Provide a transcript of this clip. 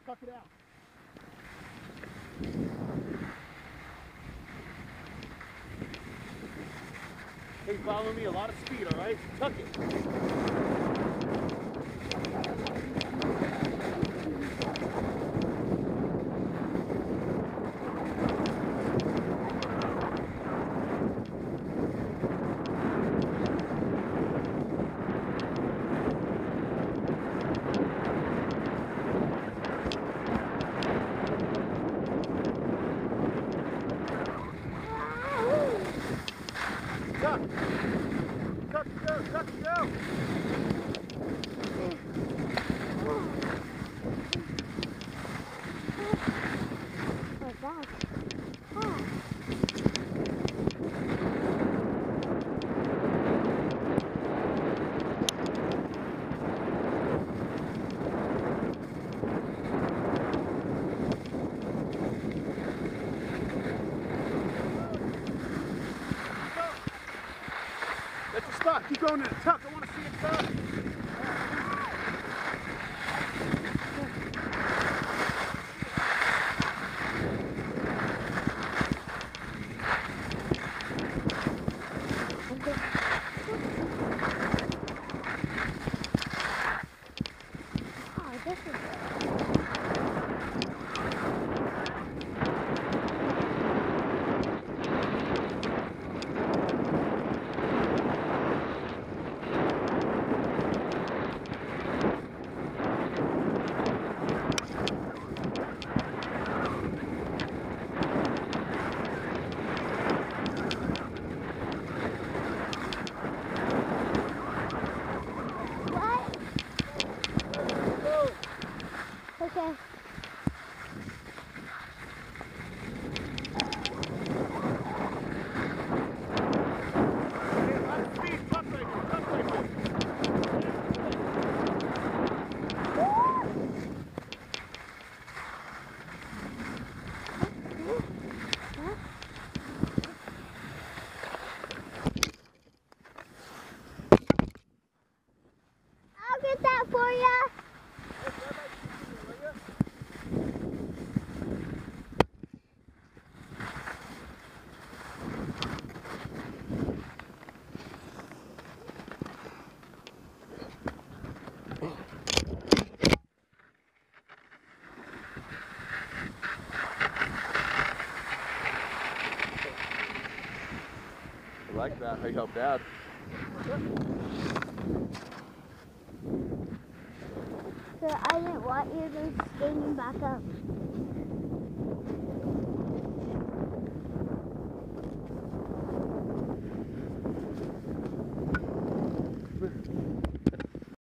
tuck it out. Hey, follow me, a lot of speed, all right? Tuck it. Tuck! Tuck, go! Tuck, go! What's that? Oh. Let you stop. Keep going in it. Tuck. I want to see it tuck. Oh, this is good. Okay. I'll get that for you. I like that. How you help Dad. So I didn't want you to stand back up.